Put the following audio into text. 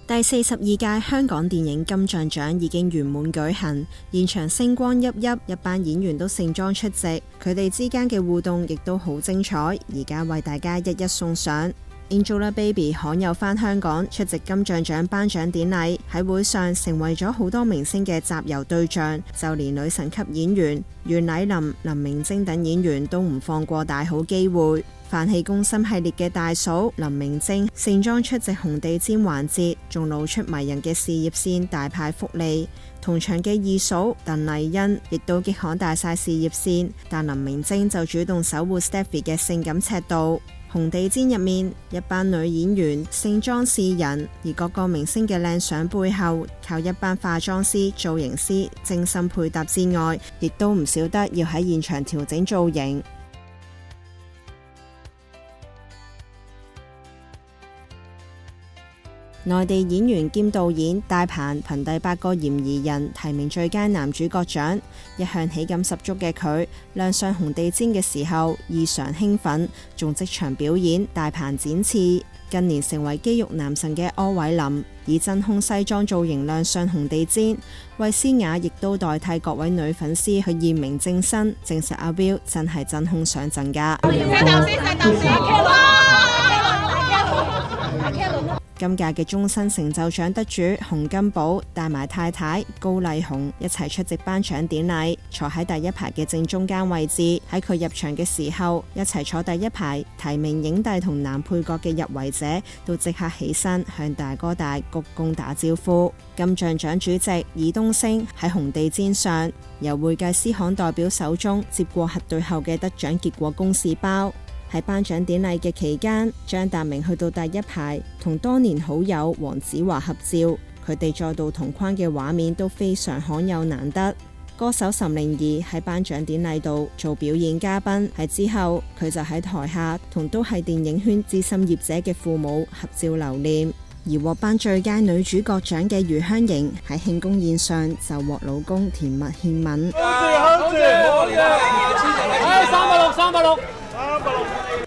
第42屆香港電影金像獎已經圓滿舉行，現場星光熠熠，一班演員都盛裝出席，佢哋之間嘅互動亦都好精彩。而家為大家一一送上。Angelababy 罕有返香港出席金像獎頒獎典禮，喺會上成為咗好多明星嘅集郵對象，就連女神級演員袁澧林、林明禎等演員都唔放過大好機會。飯戲攻心系列嘅大嫂林明禎盛裝出席紅地毯環節，仲露出迷人嘅事業線，大派福利。同場嘅二嫂鄧麗欣亦都激罕大晒事業線，但林明禎就主動守護 Stephy 嘅性感尺度。紅地毯入面，一班女演員盛裝示人，而各個明星嘅靚相背後，靠一班化妝師、造型師精心配搭之外，亦都唔少得要喺現場調整造型。內地演員兼導演大鵬憑第8個嫌疑人提名最佳男主角獎，一向喜感十足嘅佢亮相紅地毯嘅時候異常興奮，仲即場表演大鵬展翅。近年成為肌肉男神嘅柯煒林以真空西裝造型亮相紅地毯，衛詩雅亦都代替各位女粉絲去驗明正身，證實阿 Will 真係真空上陣㗎。今屆嘅終身成就獎得主洪金寶帶埋太太高麗虹一齊出席頒獎典禮，坐喺第一排嘅正中間位置。喺佢入場嘅時候，一齊坐第一排提名影帝同男配角嘅入圍者都即刻起身向大哥大鞠躬打招呼。金像獎主席爾冬升喺紅地毯上由會計師行代表手中接過核對後嘅得獎結果公示包。喺頒獎典禮嘅期間，張達明去到第一排同多年好友黃子華合照，佢哋再度同框嘅畫面都非常罕有難得。歌手岑寧兒喺頒獎典禮度做表演嘉賓，喺之後佢就喺台下同都係電影圈資深業者嘅父母合照留念。而獲頒最佳女主角獎嘅余香凝喺慶功宴上就獲老公甜蜜獻吻。